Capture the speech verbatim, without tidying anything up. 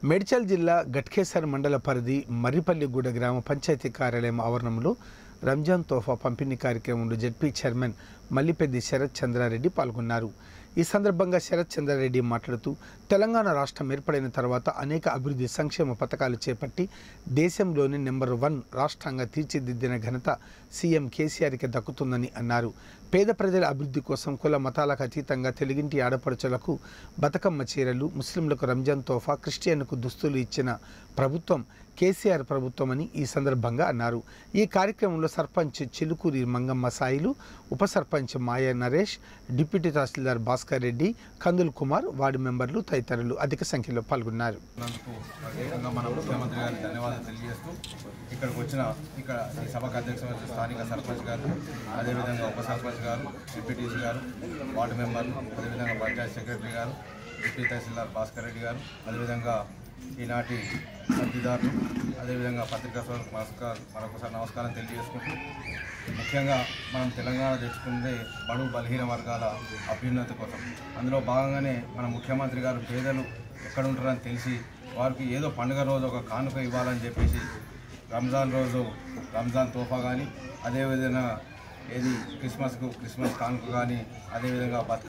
మేడ్చల్ జిల్లా గట్కేసర్ మండల పరిధి మర్రిపల్లిగూడ గ్రామ పంచాయతీ కార్యాలయం ఆవరణంలో రంజాన్ తోఫా పంపిణీ కార్యక్రమంలో జెడ్పీ చైర్మన్ మల్లిపెద్ది శరత్ చంద్రారెడ్డి పాల్గొన్నారు. ఈ సందర్భంగా శరత్ చంద్రారెడ్డి మాట్లాడుతూ తెలంగాణ రాష్ట్రం ఏర్పడిన తర్వాత అనేక అభివృద్ధి సంక్షేమ పథకాలు చేపట్టి దేశంలోని నెంబర్ వన్ రాష్ట్రంగా తీర్చిదిద్దిన ఘనత సీఎం కేసీఆర్కి దక్కుతుందని అన్నారు. పేద ప్రజల అభివృద్ధి కోసం కుల మతాలకు అతీతంగా తెలుగింటి ఆడపడుచులకు బతుకమ్మ చీరలు, ముస్లింలకు రంజాన్ తోఫా, క్రిస్టియన్లకు దుస్తులు ఇచ్చిన ప్రభుత్వం కేసీఆర్ ప్రభుత్వం అని ఈ సందర్భంగా అన్నారు. ఈ కార్యక్రమంలో సర్పంచ్ చిలుకూరి మంగమ్మ సాయిలు, ఉప సర్పంచ్ మాయ నరేష్, డిప్యూటీ తహసీల్దార్ భాస్కర్ రెడ్డి, కందుల్ కుమార్, వార్డు మెంబర్లు తదితరులు అధిక సంఖ్యలో పాల్గొన్నారు. ఇక్కడికి వచ్చిన ఇక్కడ ఈ సభకు అధ్యక్షులు స్థానిక సర్పంచ్ గారు, అదేవిధంగా ఉప సర్పంచ్ గారు, డిప్యూటీసీ గారు, వార్డు మెంబర్లు, అదేవిధంగా పంచాయత్ సెక్రటరీ గారు, డిప్యూటీ తహసీల్దార్ భాస్కర్ రెడ్డి గారు, అదేవిధంగా ఈనాటి అర్జీదారులు, అదేవిధంగా పత్రికా సోదరులకు నమస్కారం మరొకసారి నమస్కారం తెలియజేసుకుంటూ, ముఖ్యంగా మనం తెలంగాణ తెచ్చుకున్నదే బడుగు బలహీన వర్గాల అభ్యున్నతి కోసం. అందులో భాగంగానే మన ముఖ్యమంత్రి గారు పేదలు ఎక్కడ ఉంటారని తెలిసి వారికి ఏదో పండుగ రోజు ఒక కానుక ఇవ్వాలని చెప్పేసి రంజాన్ రోజు రంజాన్ తోఫా కానీ, అదేవిధంగా ఏది క్రిస్మస్కు క్రిస్మస్ కానుక కానీ, అదేవిధంగా